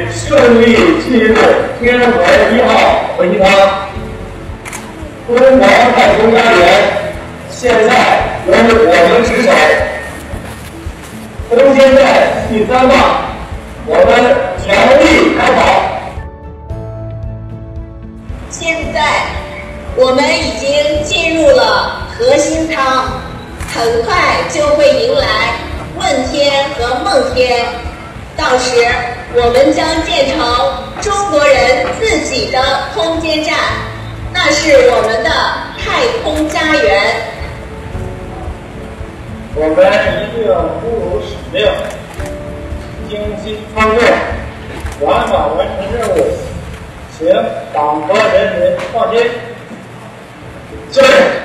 顺利进入天河1号回舱。敦煌太空家园现在由我们值守。空间站第3棒，我们全力开跑。 现在我们已经进入了核心舱，很快就会迎来问天和梦天。到时我们将建成中国人自己的空间站，那是我们的太空家园。 我们一定不辱使命，精心操作，圆满完成任务，请党和人民放心。加油！